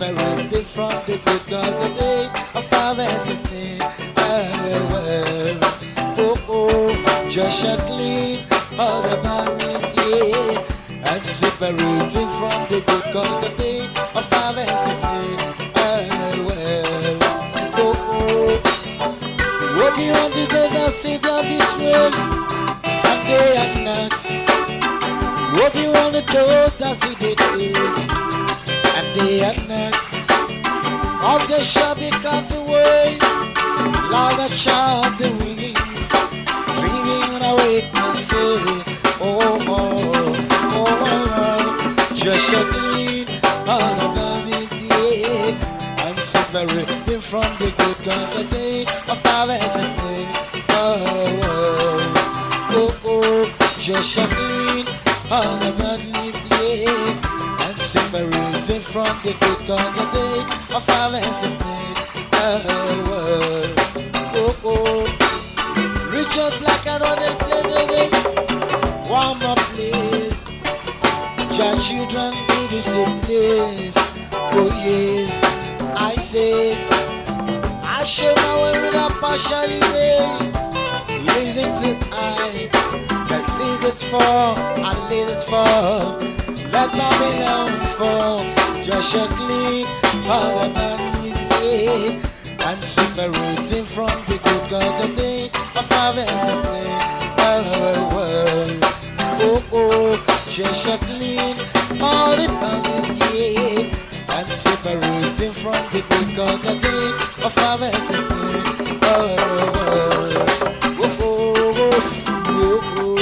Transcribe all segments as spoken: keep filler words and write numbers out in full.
separated from the good God the day of our name. Oh, well, oh, oh, just a clean all about me, yeah, and separated from the good God the day of our name. Oh, well, oh, oh, what you want to do, now sit down this way, and day and night. What you want to do, does he did it, and day and night. All the shabby cut away, Lord, the child, the wing, dreaming away, my city. Oh, oh, oh, oh, just a clean all about it, yeah, and separating from the good God the day of our name. Oh, oh, oh, oh, just a clean all about it, yeah, and separating from the good God the day of our name. Oh, oh, oh, Richard Black and all them play warm up place. Your children need the same place. Oh yes, I say I share my way with a partially day. Listen to I that lead it for, I lead it for. Let my belong for just a clean all about me, yeah, and separating from the good God the day of our name. Oh, well, oh, oh, just a clean all about it, yeah, and separating from the good God the day of our name. Oh, well, oh, oh, oh, oh, oh.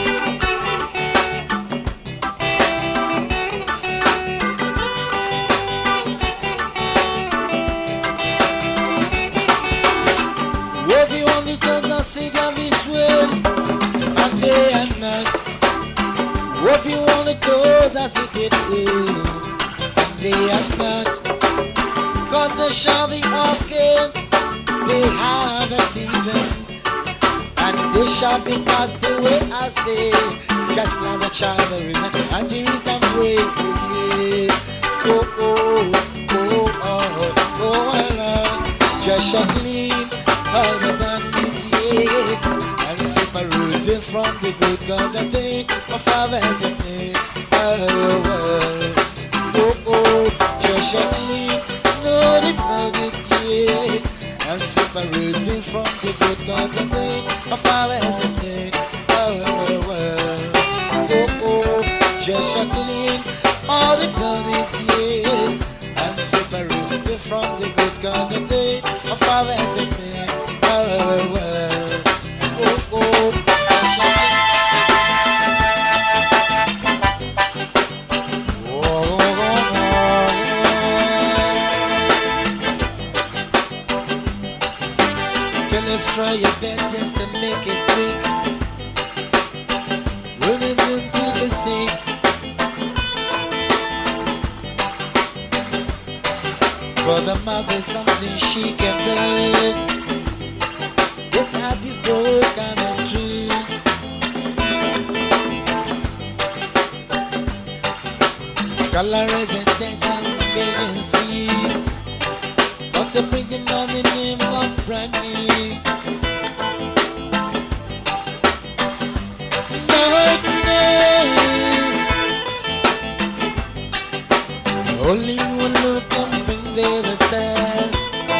What do you want to do, not sit down this way, and day and night. What you wanna do, that's it, it is, and day and night. Cause they shall be again, they have a season, and they shall be cast away, I say. Just now the child will remain, and the rhythm way, oh yeah. Oh, oh, oh, oh, oh, oh, just a clean, all the bandit, yeah, and separated from the good God the day of our name. Oh, well, oh, oh, just a clean, no, the bandit, yeah, and separated from the good God the day of our name. Oh, well, oh, oh, just a clean, all the bandit, yeah, and separated from the good God the day of our name. Oh, well, oh, oh. Let's try your best just to make it quick. Women don't do the same. For the mother something she can do. It had this broken and true. Color is intention, baby, see. But the bringing on the name of Brandy. Only one look can bring the stars.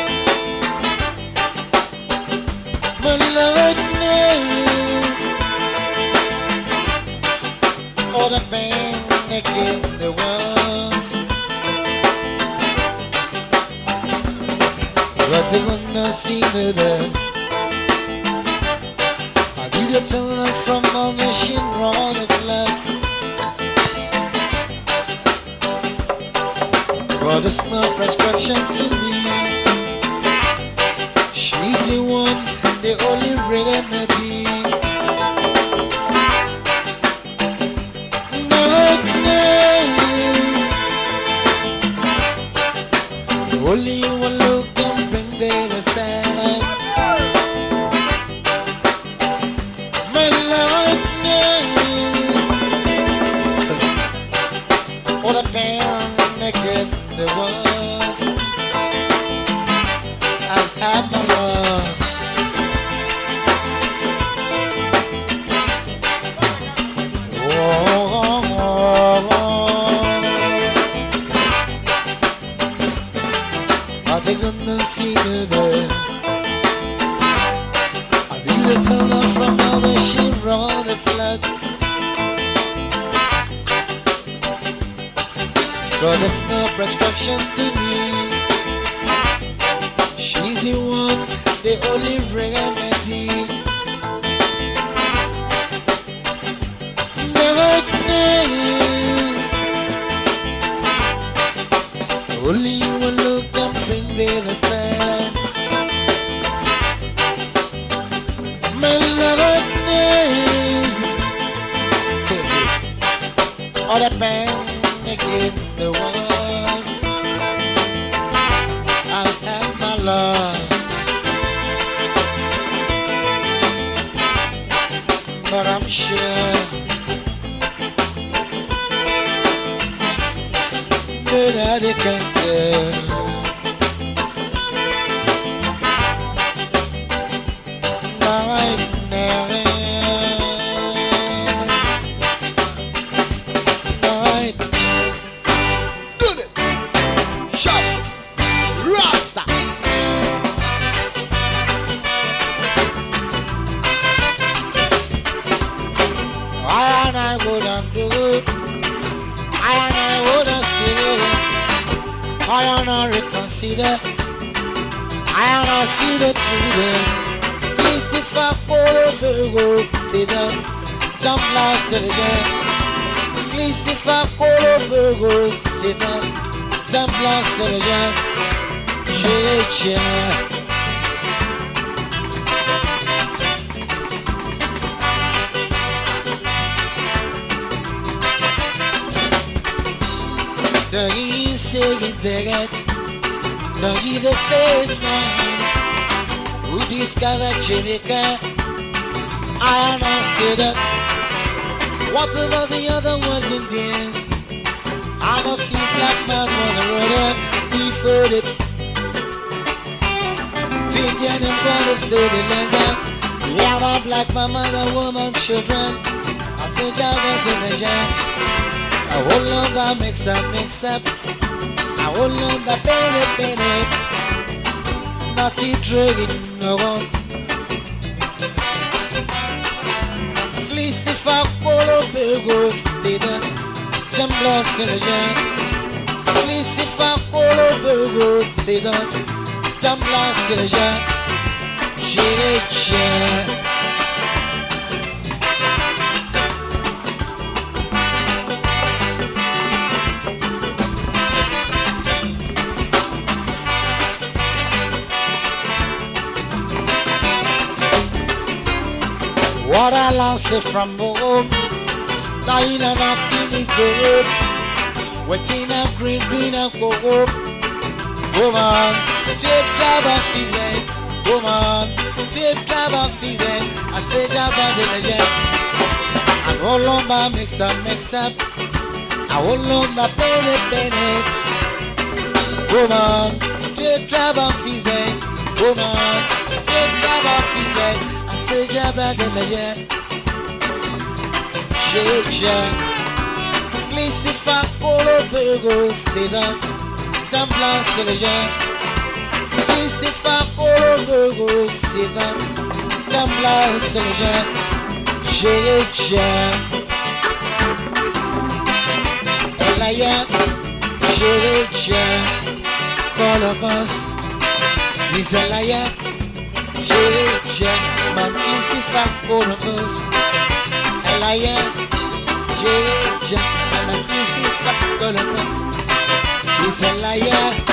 My lightness, all the pain again the ones. But they will not see me there. I need to tell them from on the shin on the flat. But there's no prescription to me. She's the one, the only remedy. Madness. Only one look can bring the sad. My lightness. All the pain naked. the walls. I've had my love. They gonna see me there. I need a tunnel from all the shit on the flood. So there's no prescription to me. She's the one, the only remedy. Darkness, only you will look and bring me the fast. My loveness, all the pain against the walls. I've had my love, but I'm sure that I can't tell. Right now, right. Do it. Shut. Rasta. I and I wouldn't do it. I and I wouldn't see it. I and I reconsider. I and I see the truth. Please, if I follow the road, they don't dump like citizen. Please, if I follow the road, they don't dump like citizen. Yeah, yeah. Don't you say it back, don't you the face man who discovered Jamaica. I don't say that. What about the other ones in dance? I'm a cute black man on the road, we fought it. Indian and brothers to the lega. Yeah, I'm black mama, the woman, children. I'm the Java in the jam. I hold on the mix up, mix up. I hold on the penny, penny. Not to drink, no one. Please, if I follow the road, they don't jump lost in the jam. Please, if I follow the road, they don't jump lost in the jam. Yeah, what I lost it from home, now you know not in it good. Waiting up green, green up go up. Woman, take job of feeling. Woman, take job of feeling. I say job of feeling. I roll on my mix up, mix up. I roll on my penny, penny. Woman, take job of feeling. Woman, take job of feeling. Say jabba de la yeah, shake shake. Please if I follow the road, they don't dump like the yeah. Please if I follow the road, they don't dump like the yeah. Shake shake. La yeah, shake shake. Call a bus, he's a liar. Shake shake. Man, please if I for a bus, a liar, J J, and a please if I for a bus, he's a liar.